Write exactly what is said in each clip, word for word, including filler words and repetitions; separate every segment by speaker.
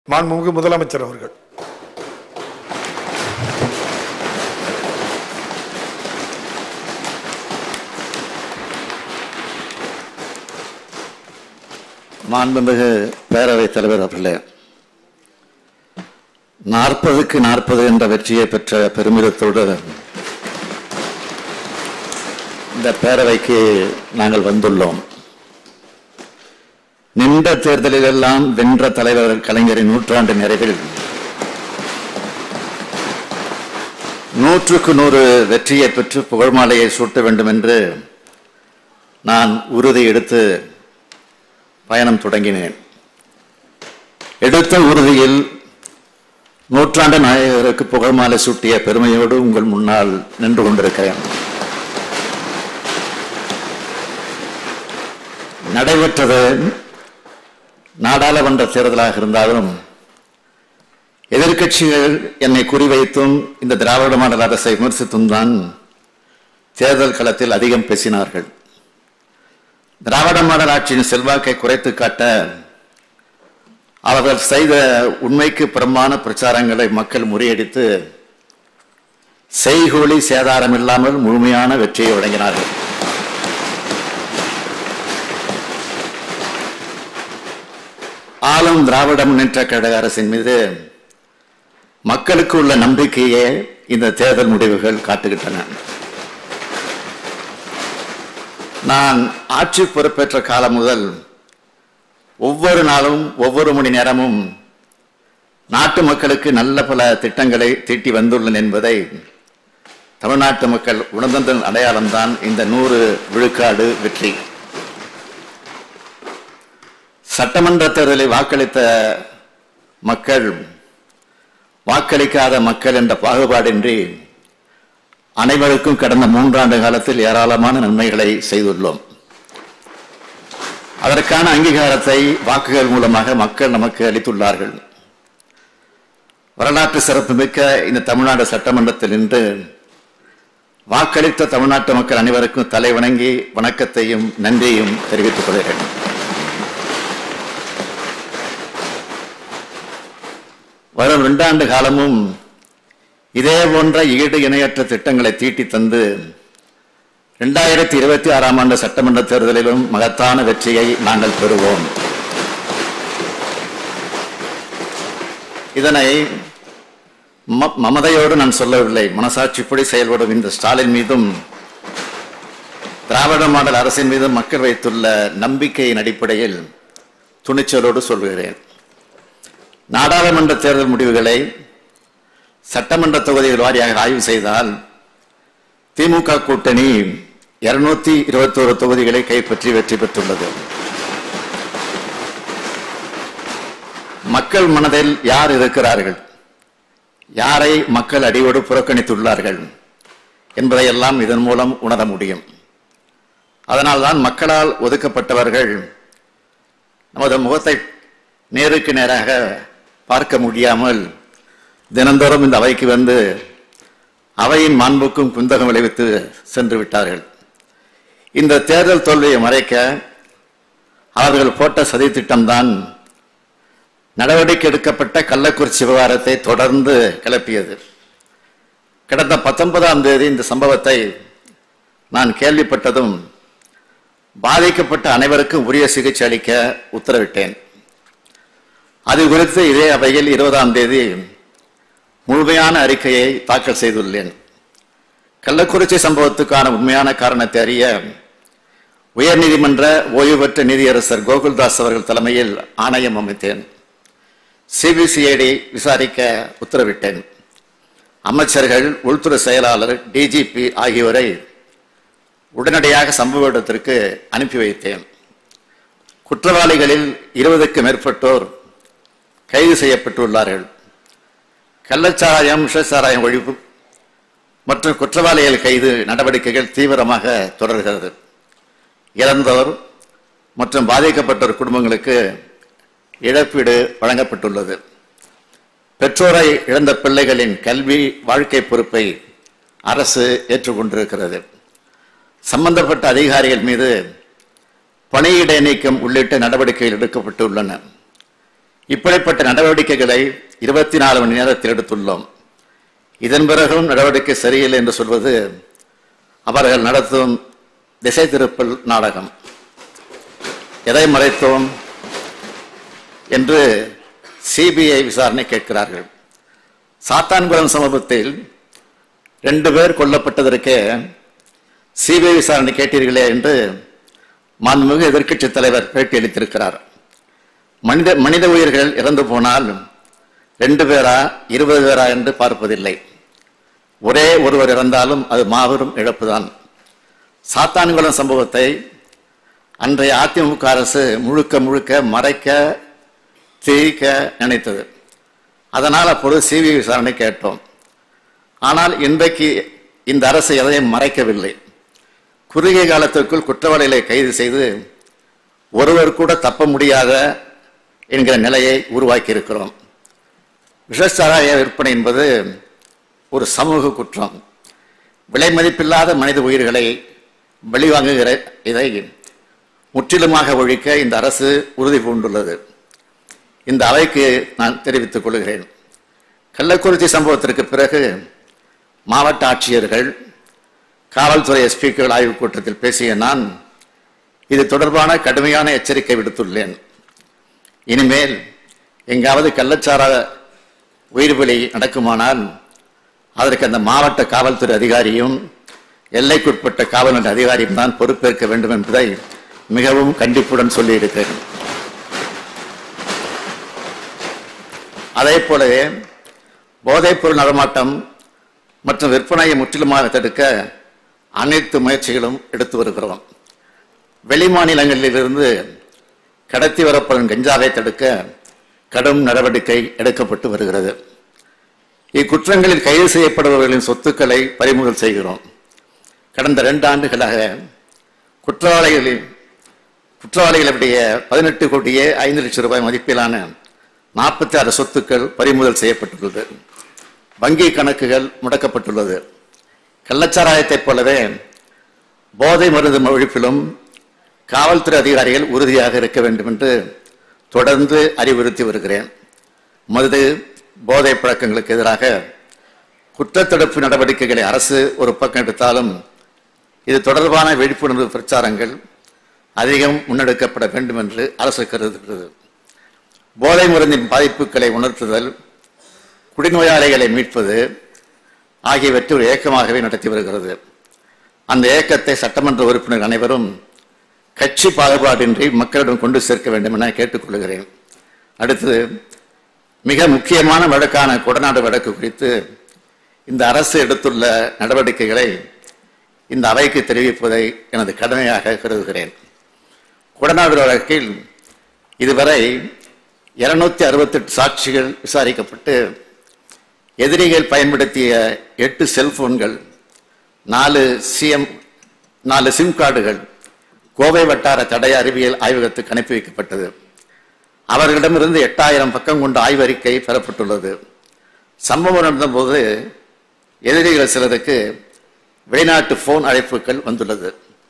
Speaker 1: மாண்புமிகு முதலமைச்சர் அவர்கள்.
Speaker 2: மாண்புமிகு பேரவைத் தலைவர் அவர்களே, நாற்பதுக்கு நாற்பது என்ற வெற்றியை பெற்ற பெருமிதத்தோடு இந்த பேரவைக்கு நாங்கள் வந்துள்ளோம். நின்ற தேர்தலில் எல்லாம் வென்ற தலைவர் கலைஞரின் நூற்றாண்டு நிறைவில் நூற்றுக்கு நூறு வெற்றியை பெற்று புகழ்மாலையை சூட்ட வேண்டும் என்று நான் உறுதி எடுத்து பயணம் தொடங்கினேன். எடுத்த உறுதியில் நூற்றாண்டு நாயகருக்கு புகழ்மாலை சூட்டிய பெருமையோடு உங்கள் முன்னால் நின்று கொண்டிருக்கிறேன். நடைபெற்றது நாடாளுமன்ற தேர்தலாக இருந்தாலும் எதிர்க்கட்சிகள் என்னை குறிவைத்தும் இந்த திராவிட மாடல் அரசை விமர்சித்தும் தான் தேர்தல் களத்தில் அதிகம் பேசினார்கள். திராவிட மாடல் ஆட்சியின் செல்வாக்கை குறைத்து காட்ட அவர்கள் செய்த உண்மைக்கு புறம்பான பிரச்சாரங்களை மக்கள் முறியடித்து செய்கூலி சேதாரம் இல்லாமல் முழுமையான வெற்றியை வழங்கினார்கள். ஆளும் திராவிட முன்னேற்ற கழக அரசின் மீது மக்களுக்கு உள்ள நம்பிக்கையே இந்த தேர்தல் முடிவுகள் காட்டுகின்றன. நான் ஆட்சி பொறுப்பேற்ற காலம் முதல் ஒவ்வொரு நாளும் ஒவ்வொரு மணி நேரமும் நாட்டு மக்களுக்கு நல்ல பல திட்டங்களை தீட்டி வந்துள்ளன என்பதை தமிழ்நாட்டு மக்கள் உணர்ந்ததன் அடையாளம்தான் இந்த நூறு விழுக்காடு வெற்றி. சட்டமன்ற தேர்தலில் வாக்களித்த மக்கள் வாக்களிக்காத மக்கள் என்ற பாகுபாடின்றி அனைவருக்கும் கடந்த மூன்றாண்டு காலத்தில் ஏராளமான நன்மைகளை செய்துள்ளோம். அதற்கான அங்கீகாரத்தை வாக்குகள் மூலமாக மக்கள் நமக்கு அளித்துள்ளார்கள். வரலாற்று சிறப்புமிக்க இந்த தமிழ்நாடு சட்டமன்றத்தில் இன்று வாக்களித்த தமிழ்நாட்டு மக்கள் அனைவருக்கும் தலை வணங்கி வணக்கத்தையும் நன்றியையும் தெரிவித்துக் கொள்கிறேன். வரும் இரண்டாண்டு காலமும் இதே போன்ற ஈடு இணையற்ற திட்டங்களை தீட்டி தந்து இரண்டாயிரத்தி இருபத்தி ஆறாம் ஆண்டு சட்டமன்ற தேர்தலிலும் மகத்தான வெற்றியை நாங்கள் பெறுவோம். இதனை மமதையோடு நான் சொல்லவில்லை. மனசாட்சிப்படி செயல்படும் இந்த ஸ்டாலின் மீதும் திராவிட மாடல் அரசின் மீதும் மக்கள் வைத்துள்ள நம்பிக்கையின் அடிப்படையில் துணிச்சலோடு சொல்கிறேன். நாடாளுமன்ற தேர்தல் முடிவுகளை சட்டமன்ற தொகுதிகள் வாரியாக ஆய்வு செய்தால் திமுக கூட்டணி இருநூத்தி இருபத்தி ஒரு தொகுதிகளை கைப்பற்றி வெற்றி பெற்றுள்ளது. மக்கள் மனதில் யார் இருக்கிறார்கள், யாரை மக்கள் அடியோடு புறக்கணித்துள்ளார்கள் என்பதையெல்லாம் இதன் மூலம் உணர முடியும். அதனால்தான் மக்களால் ஒதுக்கப்பட்டவர்கள் நமது முகத்தை நேருக்கு நேராக பார்க்க முடியாமல் தினந்தோறும் இந்த அவைக்கு வந்து அவையின் மாண்புக்கும் குந்தகம் விளைவித்து சென்று விட்டார்கள். இந்த தேர்தல் தோல்வியை மறைக்க அவர்கள் போட்ட சதி திட்டம்தான் நடவடிக்கை எடுக்கப்பட்ட கள்ளக்குறிச்சி விவகாரத்தை தொடர்ந்து கிளப்பியது. கடந்த பத்தொன்பதாம் தேதி இந்த சம்பவத்தை நான் கேள்விப்பட்டதும் பாதிக்கப்பட்ட அனைவருக்கும் உரிய சிகிச்சை அளிக்க உத்தரவிட்டேன். அது குறித்து இதே அவையில் இருபதாம் தேதி முழுமையான அறிக்கையை தாக்கல் செய்துள்ளேன். கள்ளக்குறிச்சி சம்பவத்துக்கான உண்மையான காரணத்தை அறிய உயர்நீதிமன்ற ஓய்வு பெற்ற நீதியரசர் கோகுல்தாஸ் அவர்கள் தலைமையில் ஆணையம் அமைத்தேன். சிபிசிஐடி விசாரிக்க உத்தரவிட்டேன். அமைச்சர்கள், உள்துறை செயலாளர், டிஜிபி ஆகியோரை உடனடியாக சம்பவ இடத்திற்கு அனுப்பி வைத்தேன். குற்றவாளிகளில் இருபதுக்கு மேற்பட்டோர் கைது செய்யப்பட்டுள்ளார்கள். கள்ளச்சாராயம், விஷச்சாராயம் ஒழிப்பு மற்றும் குற்றவாளிகள் கைது நடவடிக்கைகள் தீவிரமாக தொடர்கிறது. இறந்தோர் மற்றும் பாதிக்கப்பட்டோர் குடும்பங்களுக்கு இழப்பீடு வழங்கப்பட்டுள்ளது. பெற்றோரை இழந்த பிள்ளைகளின் கல்வி வாழ்க்கை பொறுப்பை அரசு ஏற்றுக்கொண்டிருக்கிறது. சம்பந்தப்பட்ட அதிகாரிகள் மீது பணியிடை நீக்கம் உள்ளிட்ட நடவடிக்கைகள் எடுக்கப்பட்டுள்ளன. இப்படிப்பட்ட நடவடிக்கைகளை இருபத்தி நாலு மணி நேரத்தில் எடுத்துள்ளோம். இதன் பிறகும் நடவடிக்கை சரியில்லை என்று சொல்வது அவர்கள் நடத்தும் திசை திருப்பல் நாடகம். எதை மறைத்தோம் என்று சிபிஐ விசாரணை கேட்கிறார்கள். சாத்தான்குளம் சம்பவத்தில் ரெண்டு பேர் கொல்லப்பட்டதற்கே சிபிஐ விசாரணை கேட்டீர்களே என்று மாண்புமிகு எதிர்க்கட்சி தலைவர் பேட்டியளித்திருக்கிறார். மனித மனித உயிர்கள் இறந்து போனால் ரெண்டு பேரா இருபது பேரா என்று பார்ப்பதில்லை. ஒரே ஒருவர் இறந்தாலும் அது மாபெரும் இழப்புதான். சாத்தான்குளம் சம்பவத்தை அன்றைய அதிமுக அரசு முழுக்க முழுக்க மறைக்க திரிக்க நினைத்தது. அதனால் அப்பொழுது சிபிஐ விசாரணை கேட்டோம். ஆனால் இன்றைக்கு இந்த அரசு எதையும் மறைக்கவில்லை. குறுகிய காலத்திற்குள் குற்றவாளிகளை கைது செய்து ஒருவர் கூட தப்ப முடியாத என்கிற நிலையை உருவாக்கி இருக்கிறோம். விஷச்சாராய விற்பனை என்பது ஒரு சமூக குற்றம். விலை மதிப்பில்லாத மனித உயிர்களை வெளிவாங்குகிற இதை முற்றிலுமாக ஒழிக்க இந்த அரசு உறுதி பூண்டுள்ளது. இந்த அவைக்கு நான் தெரிவித்துக் கொள்கிறேன். கள்ளக்குறிச்சி சம்பவத்திற்கு பிறகு மாவட்ட ஆட்சியர்கள், காவல்துறை எஸ்பிக்கள் ஆய்வுக் கூட்டத்தில் பேசிய நான் இது தொடர்பான கடுமையான எச்சரிக்கை விடுத்துள்ளேன். இனிமேல் எங்காவது கள்ளச்சார உயிர்பலி நடக்குமானால் அதற்கு அந்த மாவட்ட காவல்துறை அதிகாரியும் எல்லைக்குட்பட்ட காவல்துறை அதிகாரியும் தான் பொறுப்பேற்க வேண்டும் என்பதை மிகவும் கண்டிப்புடன் சொல்லியிருக்கிறேன். அதே போலவே போதைப்பொருள் நடமாட்டம் மற்றும் விற்பனையை முற்றிலுமாக தடுக்க அனைத்து முயற்சிகளும் எடுத்து வருகிறோம். வெளி மாநிலங்களிலிருந்து கடத்தி வரப்படும் கஞ்சாவை தடுக்க கடும் நடவடிக்கை எடுக்கப்பட்டு வருகிறது. இக்குற்றங்களில் கைது செய்யப்படுபவர்களின் சொத்துக்களை பறிமுதல் செய்கிறோம். கடந்த இரண்டு ஆண்டுகளாக குற்றவாளிகளின் குற்றவாளிகளுடைய பதினெட்டு கோடியே ஐந்து லட்சம் ரூபாய் மதிப்பிலான நாற்பத்தி ஆறு சொத்துக்கள் பறிமுதல் செய்யப்பட்டுள்ளது. வங்கி கணக்குகள் முடக்கப்பட்டுள்ளது. கள்ளச்சாராயத்தைப் போலவே போதை மருந்து ஒழிப்பிலும் காவல்துறை அதிகாரிகள் உறுதியாக இருக்க வேண்டும் என்று தொடர்ந்து அறிவுறுத்தி வருகிறேன். மது போதை பழக்கங்களுக்கு எதிராக குற்றத்தடுப்பு நடவடிக்கைகளை அரசு ஒரு பக்கம் எடுத்தாலும் இது தொடர்பான விழிப்புணர்வு பிரச்சாரங்கள் அதிகம் முன்னெடுக்கப்பட வேண்டும் என்று அரசு கருதுகிறது. போதை மருந்தின் பாதிப்புகளை உணர்த்துதல், குடிநோயாளிகளை மீட்பது ஆகியவற்றை ஒரு இயக்கமாகவே நடத்தி வருகிறது. அந்த இயக்கத்தை சட்டமன்ற உறுப்பினர் அனைவரும் கட்சி பாகுபாடின்றி மக்களிடம் கொண்டு சேர்க்க வேண்டும் என கேட்டுக்கொள்கிறேன். அடுத்து, மிக முக்கியமான வழக்கான கொடநாடு வழக்கு குறித்து இந்த அரசு எடுத்துள்ள நடவடிக்கைகளை இந்த அவைக்கு தெரிவிப்பதை எனது கடமையாக கருதுகிறேன். கொடநாடு வழக்கில் இதுவரை இருநூத்தி அறுபத்தி எட்டு சாட்சிகள் விசாரிக்கப்பட்டு எதிரிகள் பயன்படுத்திய எட்டு செல்போன்கள், நாலு சிஎம் நாலு சிம் கார்டுகள் கோவை வட்டார தடய அறிவியல் ஆய்வகத்துக்கு அனுப்பி வைக்கப்பட்டது. அவர்களிடமிருந்து எட்டாயிரம் பக்கம் கொண்ட ஆய்வறிக்கை பெறப்பட்டுள்ளது. சம்பவம் நடந்தபோது எதிரிகள் சிலருக்கு வெளிநாட்டு போன் அழைப்புகள் வந்துள்ளது.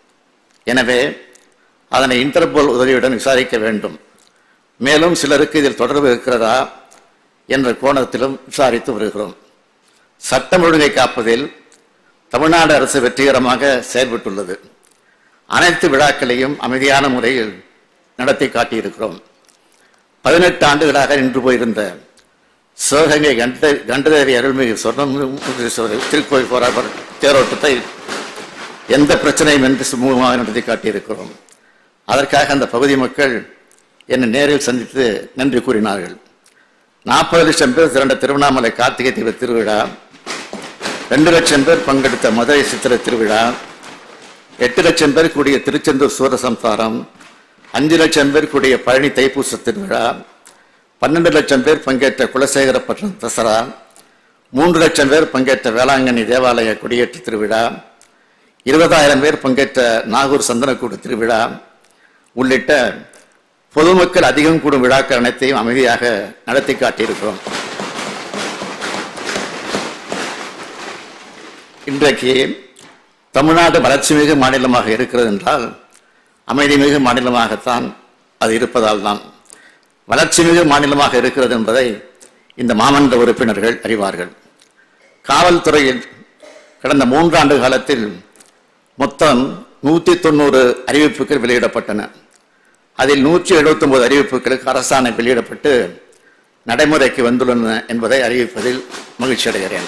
Speaker 2: எனவே அதனை இன்டர்போல் உதவியுடன் விசாரிக்க வேண்டும். மேலும் சிலருக்கு இதில் தொடர்பு இருக்கிறதா என்ற கோணத்திலும் விசாரித்து வருகிறோம். சட்டம் ஒழுங்கை காப்பதில் தமிழ்நாடு அரசு வெற்றிகரமாக செயல்பட்டுள்ளது. அனைத்து விழாக்களையும் அமைதியான முறையில் நடத்தி காட்டியிருக்கிறோம். பதினெட்டு ஆண்டுகளாக நின்று போயிருந்த சிவகங்கை கண்ட கண்டதேவி அருள்மிகு சொர்ணமுகீஸ்வரர் திருக்கோயில் போராட்ட தேரோட்டத்தை எந்த பிரச்சனையும் என்று சுமூகமாக நடத்தி காட்டியிருக்கிறோம். அதற்காக அந்த பகுதி மக்கள் என்னை நேரில் சந்தித்து நன்றி கூறினார்கள். நாற்பது லட்சம் பேர் திரண்ட திருவண்ணாமலை கார்த்திகை தீப திருவிழா, ரெண்டு லட்சம் பேர் பங்கெடுத்த மதுரை சித்திர திருவிழா, எட்டு லட்சம் பேர் கூடிய திருச்செந்தூர் சூரசம்சாரம், அஞ்சு லட்சம் பேர் கூடிய பழனி தைப்பூச திருவிழா, பன்னெண்டு லட்சம் பேர் பங்கேற்ற குலசேகரப்பட்டினம் தசரா, மூன்று லட்சம் பேர் பங்கேற்ற வேளாங்கண்ணி தேவாலய கொடியேற்ற திருவிழா, இருபதாயிரம் பேர் பங்கேற்ற நாகூர் சந்தனக்கூடு திருவிழா உள்ளிட்ட பொதுமக்கள் அதிகம் கூடும் விழாக்கள் அனைத்தையும் அமைதியாக நடத்தி காட்டியிருக்கிறோம். இன்றைக்கு தமிழ்நாடு வளர்ச்சி மிகு மாநிலமாக இருக்கிறது என்றால் அமைதி மிகு மாநிலமாகத்தான் அது இருப்பதால் தான். வளர்ச்சி மிகு மாநிலமாக இருக்கிறது என்பதை இந்த மாமன்ற உறுப்பினர்கள் அறிவார்கள். காவல்துறையில் கடந்த மூன்றாண்டு காலத்தில் மொத்தம் நூற்றி தொண்ணூறு அறிவிப்புகள் வெளியிடப்பட்டன. அதில் நூற்றி எழுபத்தி ஒன்பது அறிவிப்புகளுக்கு அரசாணை வெளியிடப்பட்டு நடைமுறைக்கு வந்துள்ளன என்பதை அறிவிப்பதில் மகிழ்ச்சி அடைகிறேன்.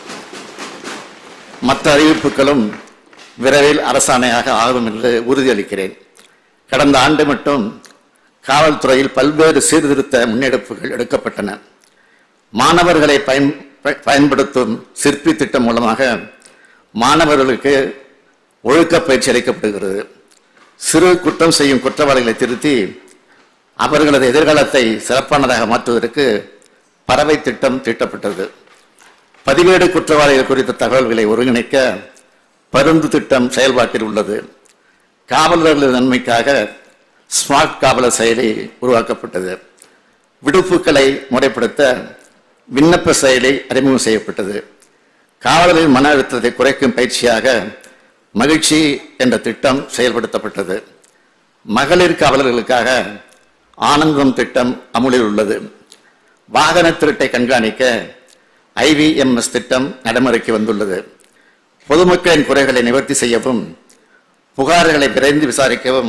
Speaker 2: மற்ற அறிவிப்புகளும் விரைவில் அரசாணையாக ஆகும் என்று உறுதியளிக்கிறேன். கடந்த ஆண்டு மட்டும் காவல்துறையில் பல்வேறு சீர்திருத்த முன்னெடுப்புகள் எடுக்கப்பட்டன. மாணவர்களை பயன் பயன்படுத்தும் சிற்பி திட்டம் மூலமாக மாணவர்களுக்கு ஒழுக்க பயிற்சி அளிக்கப்படுகிறது. சிறு குற்றம் செய்யும் குற்றவாளிகளை திருத்தி அவர்களது எதிர்காலத்தை சிறப்பானதாக மாற்றுவதற்கு பறவை திட்டம் தீட்டப்பட்டது. பதிவேடு குற்றவாளிகள் குறித்த தகவல்களை ஒருங்கிணைக்க பருந்து திட்டம் செயல்பாட்டில் உள்ளது. காவலர்களின் நன்மைக்காக ஸ்மார்ட் காவலர் செயலி உருவாக்கப்பட்டது. விடுப்புகளை முறைப்படுத்த விண்ணப்ப செயலி அறிமுகம் செய்யப்பட்டது. காவலர்களின் மன அழுத்தத்தை குறைக்கும் பயிற்சியாக மகிழ்ச்சி என்ற திட்டம் செயல்படுத்தப்பட்டது. மகளிர் காவலர்களுக்காக ஆனந்தம் திட்டம் அமுலில் உள்ளது. வாகன திருட்டை கண்காணிக்க ஐவிஎம்எஸ் திட்டம் நடைமுறைக்கு வந்துள்ளது. பொதுமக்களின் குறைகளை நிவர்த்தி செய்யவும் புகார்களை விரைந்து விசாரிக்கவும்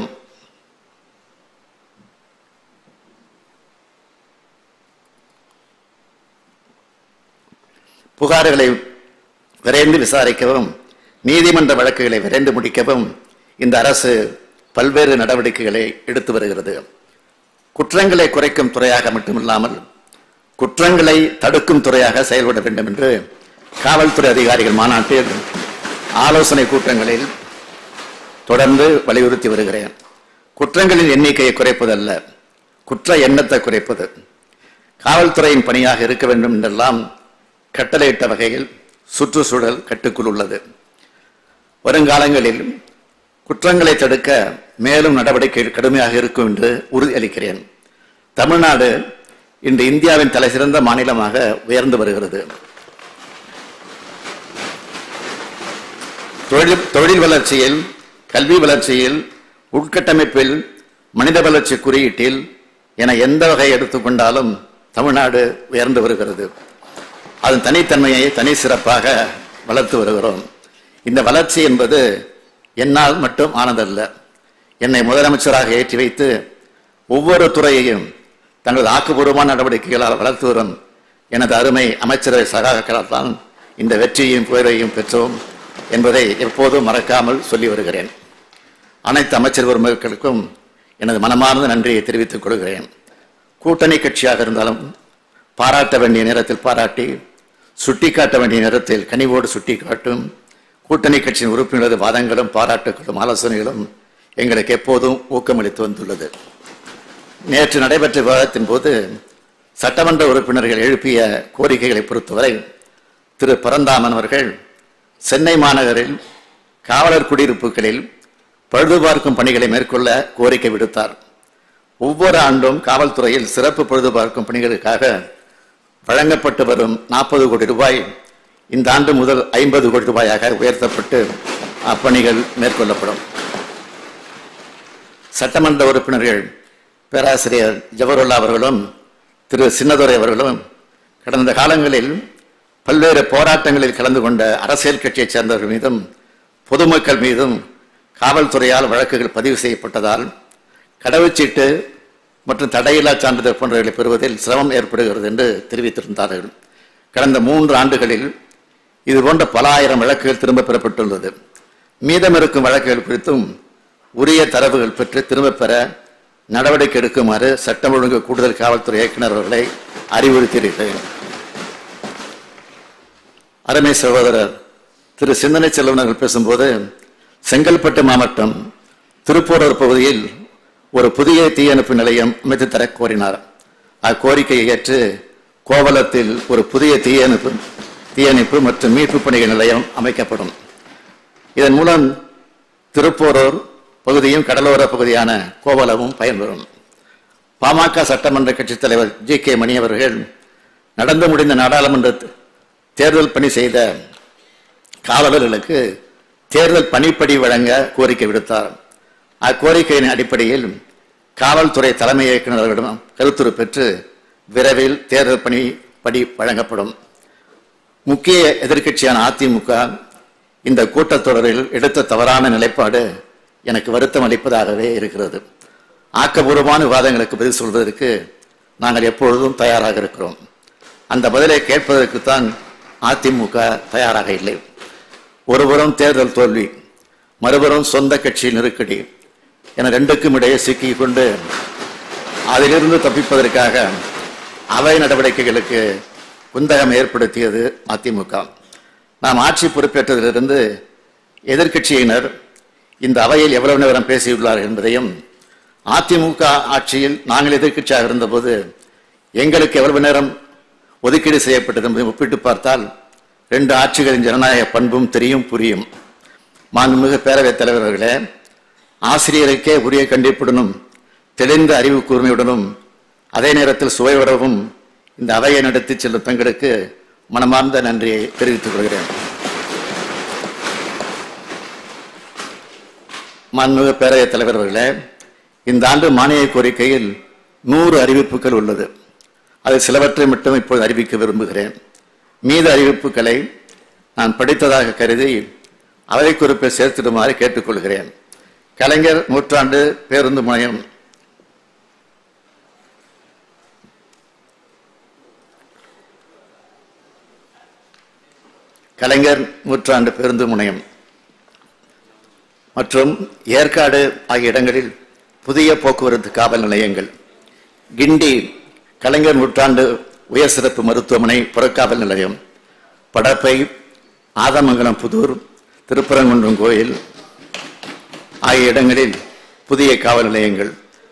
Speaker 2: புகார்களை விரைந்து விசாரிக்கவும் நீதிமன்ற வழக்குகளை விரைந்து முடிக்கவும் இந்த அரசு பல்வேறு நடவடிக்கைகளை எடுத்து வருகிறது. குற்றங்களை குறைக்கும் துறையாக மட்டுமில்லாமல் குற்றங்களை தடுக்கும் துறையாக செயல்பட வேண்டும் என்று காவல்துறை அதிகாரிகள் மாநாட்டில் ஆலோசனை கூட்டங்களில் தொடர்ந்து வலியுறுத்தி வருகிறேன். குற்றங்களின் எண்ணிக்கையை குறைப்பதல்ல, குற்ற எண்ணத்தை குறைப்பது காவல்துறையின் பணியாக இருக்க வேண்டும் என்றெல்லாம் கட்டளையிட்ட வகையில் சுற்றுச்சூழல் கட்டுக்குள் உள்ளது. வருங்காலங்களில் குற்றங்களை தடுக்க மேலும் நடவடிக்கைகள் கடுமையாக இருக்கும் என்று உறுதியளிக்கிறேன். தமிழ்நாடு இன்று இந்தியாவின் தலை சிறந்த மாநிலமாக உயர்ந்து வருகிறது. தொழில் தொழில் வளர்ச்சியில், கல்வி வளர்ச்சியில், உட்கட்டமைப்பில், மனித வளர்ச்சி குறியீட்டில் என எந்த வகை எடுத்துக்கொண்டாலும் தமிழ்நாடு உயர்ந்து வருகிறது. அதன் தனித்தன்மையை தனி சிறப்பாக வளர்த்து வருகிறோம். இந்த வளர்ச்சி என்பது என்னால் மட்டும் ஆனதல்ல. என்னை முதலமைச்சராக ஏற்றி வைத்து ஒவ்வொரு துறையையும் தங்களது ஆக்கப்பூர்வமான நடவடிக்கைகளால் வளர்த்து வரும் எனது அருமை அமைச்சரவை சகாக்களால் தான் இந்த வெற்றியையும் புகழையும் பெற்றோம் என்பதை எப்போதும் மறக்காமல் சொல்லி வருகிறேன். அனைத்து அமைச்சர் பெருமக்களுக்கும் எனது மனமார்ந்த நன்றியை தெரிவித்துக் கொள்கிறேன். கூட்டணி கட்சியாக இருந்தாலும் பாராட்ட வேண்டிய நேரத்தில் பாராட்டி, சுட்டிக்காட்ட வேண்டிய நேரத்தில் கனிவோடு சுட்டிக்காட்டும் கூட்டணி கட்சியின் உறுப்பினரது வாதங்களும் பாராட்டுகளும் ஆலோசனைகளும் எங்களுக்கு எப்போதும் ஊக்கமளித்து வந்துள்ளது. நேற்று நடைபெற்ற விவாதத்தின் போது சட்டமன்ற உறுப்பினர்கள் எழுப்பிய கோரிக்கைகளை பொறுத்தவரை திரு பரந்தாமன் அவர்கள் சென்னை மாநகரில் காவலர் குடியிருப்புகளில் பழுதுபார்க்கும் பணிகளை மேற்கொள்ள கோரிக்கை விடுத்தார். ஒவ்வொரு ஆண்டும் காவல்துறையில் சிறப்பு பழுதுபார்க்கும் பணிகளுக்காக வழங்கப்பட்டு வரும் நாற்பது கோடி ரூபாய் இந்த ஆண்டு முதல் ஐம்பது கோடி ரூபாயாக உயர்த்தப்பட்டு அப்பணிகள் மேற்கொள்ளப்படும். சட்டமன்ற உறுப்பினர்கள் பேராசிரியர் ஜவஹர்லா அவர்களும் திரு சின்னதுரை அவர்களும் கடந்த காலங்களில் பல்வேறு போராட்டங்களில் கலந்து கொண்ட அரசியல் கட்சியைச் சேர்ந்தவர்கள் மீதும் பொதுமக்கள் மீதும் காவல்துறையால் வழக்குகள் பதிவு செய்யப்பட்டதால் கடவுச்சீட்டு மற்றும் தடையில்லா சான்றிதழ் போன்றவர்களை பெறுவதில் சிரமம் ஏற்படுகிறது என்று தெரிவித்திருந்தார்கள். கடந்த மூன்று ஆண்டுகளில் இது போன்ற பல ஆயிரம் வழக்குகள் திரும்ப பெறப்பட்டுள்ளது. மீதம் இருக்கும் வழக்குகள் குறித்தும் உரிய தரவுகள் பெற்று திரும்பப் பெற நடவடிக்கை எடுக்குமாறு சட்டம் ஒழுங்கு கூடுதல் காவல்துறை இயக்குநர் அவர்களை அறிவுறுத்தியிருக்கிறேன். அருமை சகோதரர் திரு சிந்தனை செல்வன் அவர்கள் பேசும்போது செங்கல்பட்டு மாவட்டம் திருப்போரூர் பகுதியில் ஒரு புதிய தீயணைப்பு நிலையம் அமைத்து தர கோரினார். அக்கோரிக்கையை ஏற்று கோவலத்தில் ஒரு புதிய தீயணைப்பு தீயணைப்பு மற்றும் மீட்பு பணிகள் நிலையம் அமைக்கப்படும். இதன் மூலம் திருப்போரூர் பகுதியும் கடலோர பகுதியான கோவலமும் பயன்பெறும். பாமக சட்டமன்ற கட்சித் தலைவர் ஜி கே மணி அவர்கள் நடந்து முடிந்த நாடாளுமன்ற தேர்தல் பணி செய்த காவலர்களுக்கு தேர்தல் பணிப்படி வழங்க கோரிக்கை விடுத்தார். அக்கோரிக்கையின் அடிப்படையில் காவல்துறை தலைமை இயக்குநர்களிடம் கருத்துரு பெற்று விரைவில் தேர்தல் பணி படி வழங்கப்படும். முக்கிய எதிர்க்கட்சியான அதிமுக இந்த கூட்டத்தொடரில் எடுத்த தவறான நிலைப்பாடு எனக்கு வருத்தம் அளிப்பதாகவே இருக்கிறது. ஆக்கபூர்வமான விவாதங்களுக்கு பதில் சொல்வதற்கு நாங்கள் எப்பொழுதும் தயாராக இருக்கிறோம். அந்த பதிலை கேட்பதற்குத்தான் அதிமுக தயாராக இல்லை. ஒருபுறம் தேர்தல் தோல்வி, மறுபுறம் சொந்த கட்சி நெருக்கடி என ரெண்டுக்கும் இடையே சிக்கிக் கொண்டு அதிலிருந்து தப்பிப்பதற்காக அவை நடவடிக்கைகளுக்கு குந்தகம் ஏற்படுத்தியது அதிமுக. நாம் ஆட்சி பொறுப்பேற்றதிலிருந்து எதிர்க்கட்சியினர் இந்த அவையில் எவ்வளவு நேரம் பேசியுள்ளார்கள் என்பதையும், அதிமுக ஆட்சியில் நாங்கள் எதிர்க்கட்சியாக இருந்தபோது எங்களுக்கு எவ்வளவு நேரம் ஒதுக்கீடு செய்யப்பட்டது என்பதை ஒப்பிட்டு பார்த்தால் ரெண்டு ஆட்சிகளின் ஜனநாயக பண்பும் தெரியும், புரியும். மாண்புமிகு பேரவைத் தலைவர்களே, ஆசிரியருக்கே உரிய கண்டிப்புடனும் தெளிந்த அறிவு கூர்மையுடனும் அதே நேரத்தில் சுவையுடவும் இந்த அவையை நடத்தி செல்லும் தங்களுக்கு மனமார்ந்த நன்றியை தெரிவித்துக் கொள்கிறேன். மாண்புமிகு பேரவைத் தலைவர்களே, இந்த ஆண்டு மானிய கோரிக்கையில் நூறு அறிவிப்புகள் உள்ளது. அது சிலவற்றை மட்டும் இப்போது அறிவிக்க விரும்புகிறேன். மீத அறிவிப்புகளை நான் படித்ததாக கருதி அவை குறிப்பை சேர்த்திடுமாறு கேட்டுக்கொள்கிறேன். கலைஞர் நூற்றாண்டு பேருந்து முனையம் கலைஞர் நூற்றாண்டு பேருந்து முனையம் மற்றும் ஏற்காடு ஆகிய இடங்களில் புதிய போக்குவரத்து காவல் நிலையங்கள், கிண்டி கலைஞர் நூற்றாண்டு உயர் சிறப்பு மருத்துவமனை புறக்காவல் நிலையம், படப்பை ஆதமங்கலம் புதூர் திருப்பரங்குன்றம் கோயில் ஆகிய இடங்களில் புதிய காவல் நிலையங்கள்.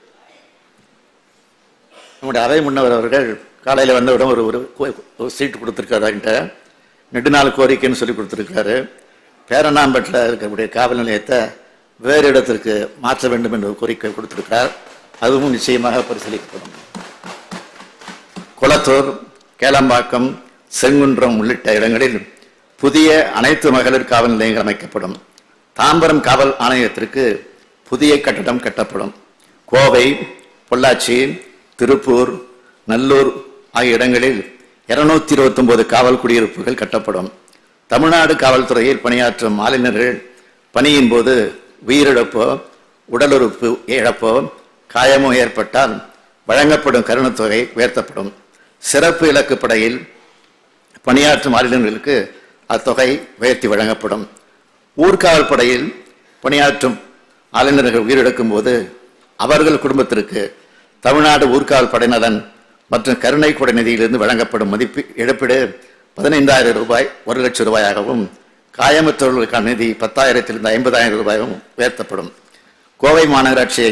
Speaker 2: நம்முடைய அவை முன்னவர் அவர்கள் காலையில் வந்தவுடன் ஒரு ஒரு சீட்டு கொடுத்துருக்காரு, நெடுநாள் கோரிக்கைன்னு சொல்லி கொடுத்துருக்காரு. பேரணாம்பட்டில் இருக்கக்கூடிய காவல் நிலையத்தை வேறு இடத்திற்கு மாற்ற வேண்டும் என்ற கோரிக்கை கொடுத்திருக்கிறார். அதுவும் நிச்சயமாக பரிசீலிக்கப்படும். குளத்தூர், கேளம்பாக்கம், செங்குன்றம் உள்ளிட்ட இடங்களில் புதிய அனைத்து மகளிர் காவல் நிலையங்கள் அமைக்கப்படும். தாம்பரம் காவல் ஆணையத்திற்கு புதிய கட்டடம் கட்டப்படும். கோவை, பொள்ளாச்சி, திருப்பூர், நல்லூர் ஆகிய இடங்களில் இருநூத்தி இருபத்தி ஒன்பது காவல் குடியிருப்புகள் கட்டப்படும். தமிழ்நாடு காவல்துறையில் பணியாற்றும் ஆளுநர்கள் பணியின் போது உயிரிழப்போ உடலுறுப்பு இழப்போ காயமோ ஏற்பட்டால் வழங்கப்படும் கருணத்தொகை உயர்த்தப்படும். சிறப்பு இலக்கு படையில் பணியாற்றும் ஆளுநர்களுக்கு அத்தொகை உயர்த்தி வழங்கப்படும். ஊர்காவல் படையில் பணியாற்றும் ஆளுநர்கள் உயிரிழக்கும் போது அவர்கள் குடும்பத்திற்கு தமிழ்நாடு ஊர்காவல் படையினரன் மற்றும் கருணை கொடை நிதியிலிருந்து வழங்கப்படும் மதிப்பு இழப்பீடு பதினைந்தாயிரம் ரூபாய் ஒரு லட்சம் ரூபாயாகவும், காயமற்றவர்களுக்கான நிதி பத்தாயிரத்திலிருந்து ஐம்பதாயிரம் ரூபாயும் உயர்த்தப்படும். கோவை மாநகராட்சியை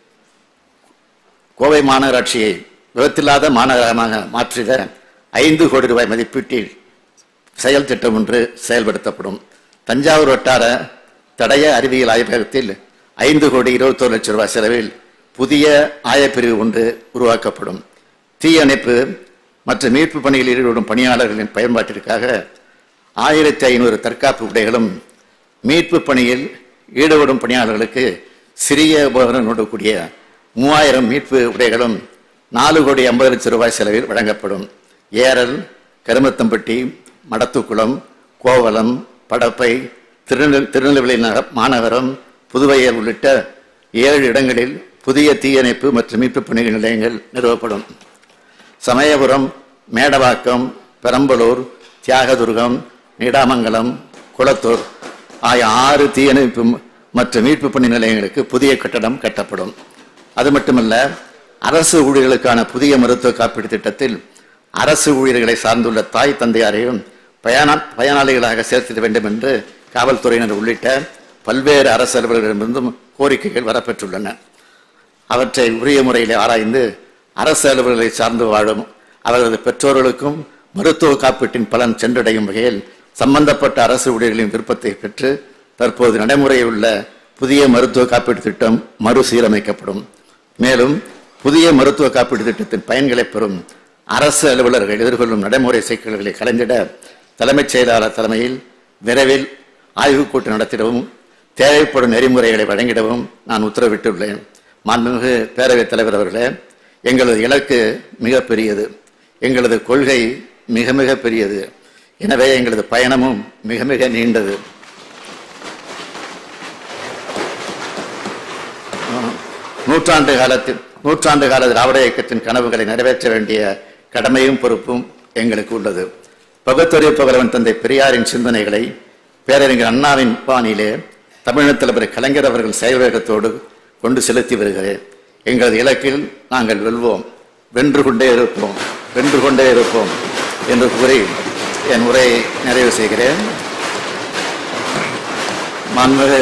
Speaker 2: கோவை மாநகராட்சியை விபத்தில்லாத மாநகரமாக மாற்றிட ஐந்து கோடி ரூபாய் மதிப்பீட்டில் செயல் திட்டம் ஒன்று செயல்படுத்தப்படும். தஞ்சாவூர் வட்டார தடய அறிவியல் ஆய்வகத்தில் ஐந்து கோடி இருபத்தோரு லட்சம் ரூபாய் செலவில் புதிய ஆயப்பிரிவு ஒன்று உருவாக்கப்படும். தீயணைப்பு மற்றும் மீட்பு பணியில் ஈடுபடும் பணியாளர்களின் பயன்பாட்டிற்காக ஆயிரத்தி ஐநூறு தற்காப்பு உடைகளும், மீட்பு பணியில் ஈடுபடும் பணியாளர்களுக்கு சிறிய உபகரணங்களோடு கூடிய மூவாயிரம் மீட்பு உடைகளும் நாலு கோடி ஐம்பது லட்சம் ரூபாய் செலவில் வழங்கப்படும். ஏரல், கருமத்தம்பட்டி, மடத்துக்குளம், கோவலம், படப்பை, திருநெல் திருநெல்வேலி நகர் மாநகரம், புதுவையர் உள்ளிட்ட ஏழு இடங்களில் புதிய தீயணைப்பு மற்றும் மீட்பு பணிகள் நிலையங்கள் நிறுவப்படும். சமயபுரம், மேடவாக்கம், பெரம்பலூர், தியாகதுர்கம், நீடாமங்கலம், குளத்தூர் ஆகிய ஆறு தீயணைப்பு மற்றும் மீட்பு பணி நிலையங்களுக்கு புதிய கட்டடம் கட்டப்படும். அது மட்டுமல்ல, அரசு ஊழியர்களுக்கான புதிய மருத்துவ காப்பீடு திட்டத்தில் அரசு ஊழியர்களை சார்ந்துள்ள தாய் தந்தையாரையும் பயனா பயனாளிகளாக சேர்த்திட வேண்டும் என்று காவல்துறையினர் உள்ளிட்ட பல்வேறு அரசு அலுவலர்களிடமிருந்தும் கோரிக்கைகள் வரப்பெற்றுள்ளன. அவற்றை உரிய முறையில் ஆராய்ந்து அரசு அலுவலர்களை சார்ந்து வாழும் அவர்களது பெற்றோர்களுக்கும் மருத்துவ காப்பீட்டின் பலன் சென்றடையும் வகையில் சம்பந்தப்பட்ட அரசு ஊழியர்களின் விருப்பத்தை பெற்று தற்போது நடைமுறையில் உள்ள புதிய மருத்துவ காப்பீடு திட்டம் மறுசீரமைக்கப்படும். மேலும் புதிய மருத்துவ காப்பீடு திட்டத்தின் பயன்களை பெறும் அரசு அலுவலர்கள் எதிர்கொள்ளும் நடைமுறை சிக்கல்களை கலைந்திட தலைமைச் செயலாளர் தலைமையில் விரைவில் ஆய்வுக் கூட்டம் நடத்திடவும் தேவைப்படும் நெறிமுறைகளை வழங்கிடவும் நான் உத்தரவிட்டுள்ளேன். மாண்புமிகு பேரவைத் தலைவர் அவர்களே, எங்களது இலக்கு மிக பெரியது, எங்களது கொள்கை மிக மிக பெரியது. எனவே எங்களது பயணமும் மிக மிக நீண்டது. நூற்றாண்டு காலத்தில் நூற்றாண்டு கால திராவிட இயக்கத்தின் கனவுகளை நிறைவேற்ற வேண்டிய கடமையும் பொறுப்பும் எங்களுக்கு உள்ளது. பகுத்தறிவு புகழவன் தந்தை பெரியாரின் சிந்தனைகளை பேரறிஞர் அண்ணாவின் பாணியிலே தமிழக தலைவர் கலைஞர் அவர்கள் செயல்வேகத்தோடு கொண்டு செலுத்தி வருகிறேன். எங்களது இலக்கில் நாங்கள் வெல்வோம், வென்று கொண்டே இருப்போம், வென்று கொண்டே இருப்போம் என்று கூறி என் உரையை நிறைவு செய்கிறேன். மாண்புமிகு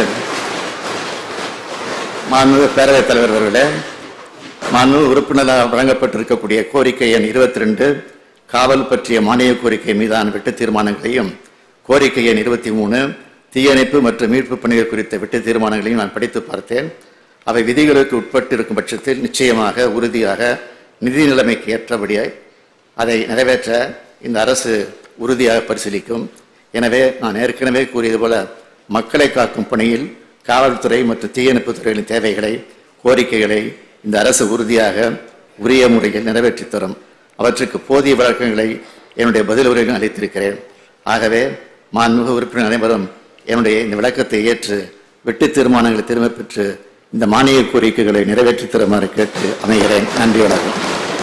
Speaker 2: மாண்புமிகு பேரவைத் தலைவர் அவர்களே, மாண்புமிகு உறுப்பினராக வழங்கப்பட்டிருக்கக்கூடிய கோரிக்கை எண் இருபத்தி ரெண்டு காவல் பற்றிய மானிய கோரிக்கை மீதான வெட்டு தீர்மானங்களையும், கோரிக்கை எண் இருபத்தி மூணு தீயணைப்பு மற்றும் மீட்பு பணிகள் குறித்த வெட்டு தீர்மானங்களையும் நான் படித்து பார்த்தேன். அவை விதிகளுக்கு உட்பட்டு இருக்கும் பட்சத்தில் நிச்சயமாக உறுதியாக நிதி நிலைமைக்கு ஏற்றபடியாய் அதை நிறைவேற்ற இந்த அரசு உறுதியாக பரிசீலிக்கும். எனவே நான் ஏற்கனவே கூறியது போல மக்களை காக்கும் பணியில் காவல்துறை மற்றும் தீயணைப்பு துறைகளின் தேவைகளை, கோரிக்கைகளை இந்த அரசு உறுதியாக உரிய முறையில் நிறைவேற்றி தரும். அவற்றுக்கு போதிய விளக்கங்களை என்னுடைய பதில் உரையில் அளித்திருக்கிறேன். ஆகவே மாண்புமிகு உறுப்பினர் அனைவரும் என்னுடைய இந்த விளக்கத்தை ஏற்று வெட்டு தீர்மானங்களை திரும்பப் பெற்று இந்த மானிய கோரிக்கைகளை நிறைவேற்றி தருமாறு கேட்டு அமைகிறேன். நன்றி, வணக்கம்.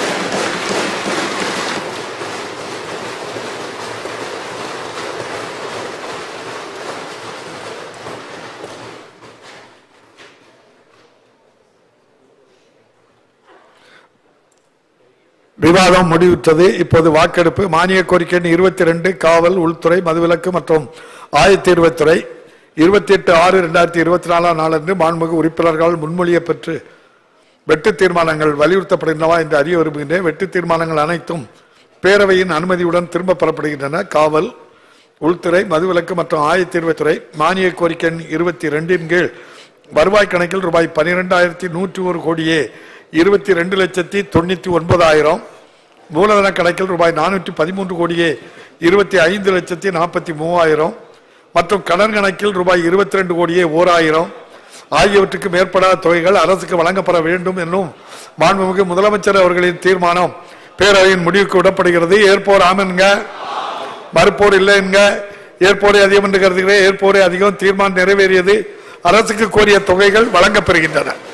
Speaker 1: விவாதம் முடிவுற்றது. இப்போது வாக்கெடுப்பு. மானிய கோரிக்கை இருபத்தி ரெண்டு காவல், உள்துறை, மதுவிலக்கு மற்றும் ஆயத்தீர்வுத்துறை இருபத்தி எட்டு ஆறு இரண்டாயிரத்தி இருபத்தி நாலாம் நாளன்று மாண்புமிகு உறுப்பினர்கள் முன்மொழிய பெற்று வெட்டு தீர்மானங்கள் வலியுறுத்தப்படுகின்றனவா என்று அறிய விரும்புகின்றேன். வெட்டு தீர்மானங்கள் அனைத்தும் பேரவையின் அனுமதியுடன் திரும்ப பெறப்படுகின்றன. காவல், உள்துறை, மதுவிலக்கு மற்றும் ஆயத்தீர்வுத்துறை மானிய கோரிக்கை இருபத்தி ரெண்டின் கீழ் வருவாய் கணக்கில் ரூபாய் பனிரெண்டாயிரத்தி நூற்றி ஒரு கோடியே இருபத்தி ரெண்டு லட்சத்தி தொண்ணூத்தி ஒன்பதாயிரம், மூலதன கணக்கில் ரூபாய் நானூற்றி பதிமூன்று கோடியே இருபத்தி ஐந்து லட்சத்தி நாற்பத்தி மூவாயிரம் மற்றும் கடன் கணக்கில் ரூபாய் இருபத்தி ரெண்டு கோடியே ஓராயிரம் ஆகியவற்றுக்கு மேற்படாத தொகைகள் அரசுக்கு வழங்கப்பட வேண்டும் என்னும் மாண்புமிகு முதலமைச்சர் அவர்களின் தீர்மானம் பேரவையின் முடிவுக்கு விடப்படுகிறது. ஏற்போர் ஆம் என்க, மறுப்போர் இல்லை என்க. ஏற்போரே அதிகம் என்று கருதுகிறேன். ஏற்போரே அதிகம். தீர்மானம் நிறைவேறியது. அரசுக்கு கோரிய தொகைகள் வழங்கப்பெறுகின்றன.